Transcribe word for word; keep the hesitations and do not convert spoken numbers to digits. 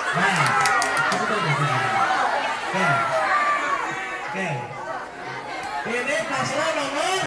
Nah, itu tuh biasanya. Oke. Oke. Ini paslon nomor